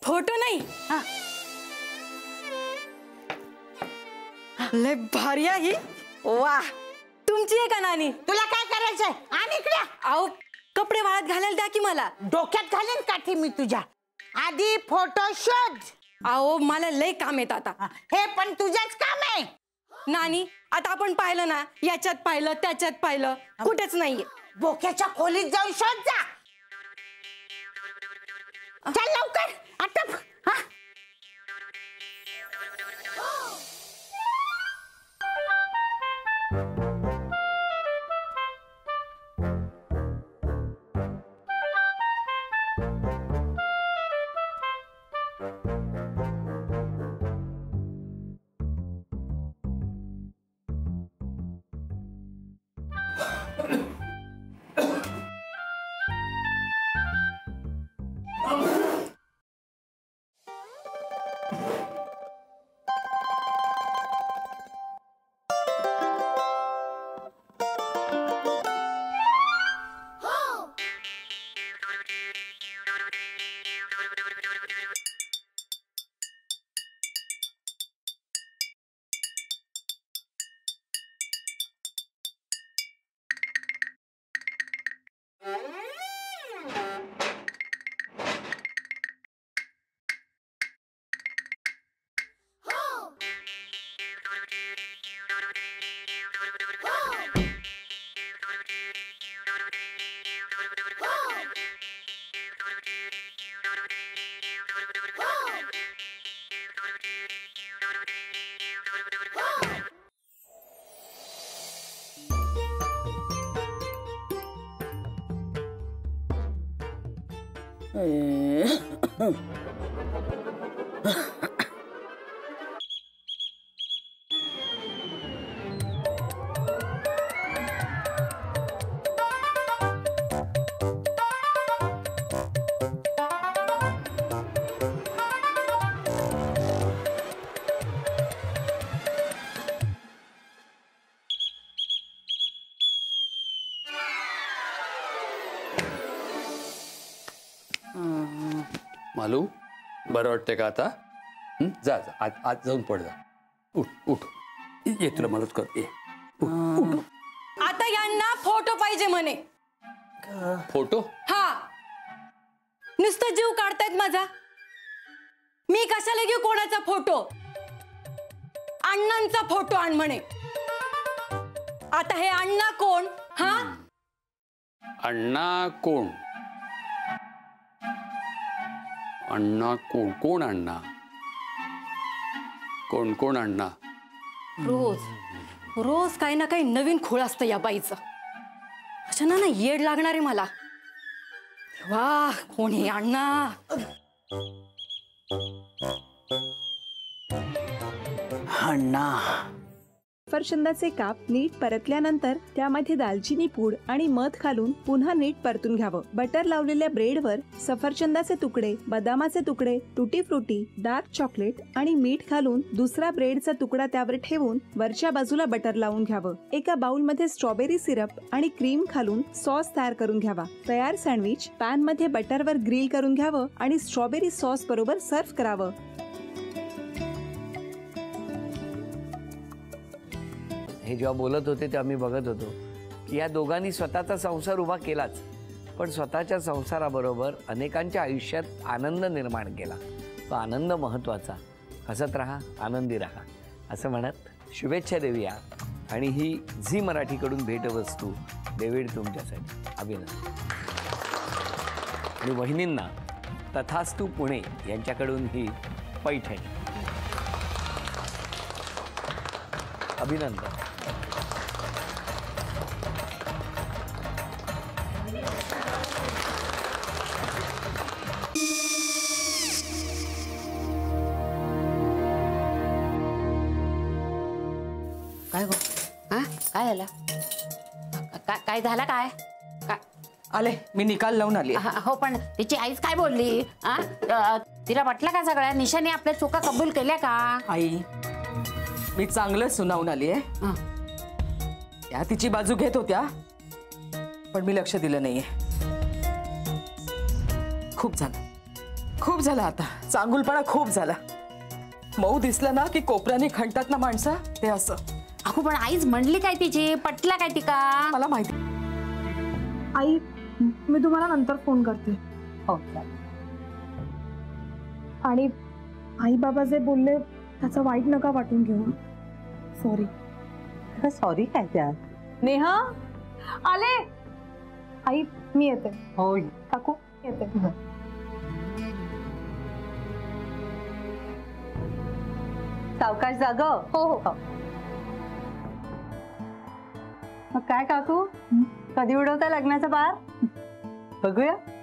Photo नाही लय भारी आहे ही। वाह तुमची आहे का नानी? तुला काय करायचंय? आणि इकडे अहो कपडे वाळत घालायला द्या की मला। डोक्यात घालेन काठी मी तुझ्या। आधी फोटो शोध। अहो मला लय काम येत आता। हे पण तुझंच काम आहे नानी। आता आपण पाहिलं ना, याच्यात पाहिलं त्याच्यात पाहिलं, कुठेच नाहीये। बोक्याच्या खोलीत जाऊन शोध जा। चल लवकर आटप। मालू बरं वाटतंय का आता? जा जा आज जाऊन पड जा। उठ उठ ये तुला मदत कर ये। उठ। आता यांना फोटो पाहिजे म्हणे। फोटो? हा नुसतं जीव काढतायत माझा। मी कशाला घेऊ कोणाचा फोटो? अण्णांचा फोटो आण म्हणे। आता हे अण्णा कोण? हा अण्णा कोण? अण्णा कोण? कोण अण्णा? कोण कोण अण्णा? रोज रोज काही ना काही नवीन खोळ असतं या बाईचं। अचानक ना येड लागणार आहे मला। वाह कोण हे अण्णा? अण्णा। सफरचंदाचे काप नीट परतल्यानंतर त्यामध्ये दालचिनी पूड आणि मध घालून पुन्हा नीट परतून घ्यावं। बटर लावलेल्या ब्रेडवर सफरचंदाचे तुकडे, बदामाचे तुकडे, टुटी फ्रुटी, डार्क चॉकलेट आणि मीठ घालून दुसरा ब्रेडचा तुकडा त्यावर ठेवून वरच्या बाजूला बटर लावून घ्यावं। एका बाउलमध्ये स्ट्रॉबेरी सिरप आणि क्रीम घालून सॉस तयार करून घ्यावा। तयार सँडविच पॅन मध्ये बटरवर ग्रिल करून घ्यावं आणि स्ट्रॉबेरी सॉस बरोबर सर्व्ह करावं। हे जेव्हा बोलत होते तेव्हा मी बघत होतो की या दोघांनी स्वतःचा संसार उभा केलाच, पण स्वतःच्या संसाराबरोबर अनेकांच्या आयुष्यात आनंद निर्माण केला। तो आनंद महत्त्वाचा। हसत राहा, आनंदी राहा असं म्हणत शुभेच्छा देऊया। आणि ही झी मराठीकडून भेटवस्तू डेव्हिड तुमच्यासाठी। अभिनंदन। आणि वहिनींना तथास्तु पुणे यांच्याकडून ही पैठणी। अभिनंदन। काय गो? हा काय झालं? काय झालं? काय आले मी निकाल लावून आली। हो पण तिची आईच काय बोलली? तिला वाटलं का सगळ्या निशाने आपल्या चुका कबूल केल्या का? आई मी चांगलं सुनावून आली आहे। त्या तिची बाजू घेत होत्या पण मी लक्ष दिलं नाहीये। खूप झालं खूप झाला आता, चांगुलपणा खूप झाला. मऊ दिसलं ना की कोपऱ्याने खणतात ना माणसं, ते असं. अगो पण आईच म्हणली काय तिची, पटला काय तिका? मला माहिती. आई मी तुम्हाला नंतर फोन करते. हो. आणि आई बाबा जे बोलले त्याचं वाईट नका वाटून घेऊ. सॉरी. सॉरी काय त्यात? नेहा आले. आई मी येते. हो काकू येते. सावकाश जाग. हो हो. मग काय काकू, कधी उडवता लग्नाचा बार? बघूया.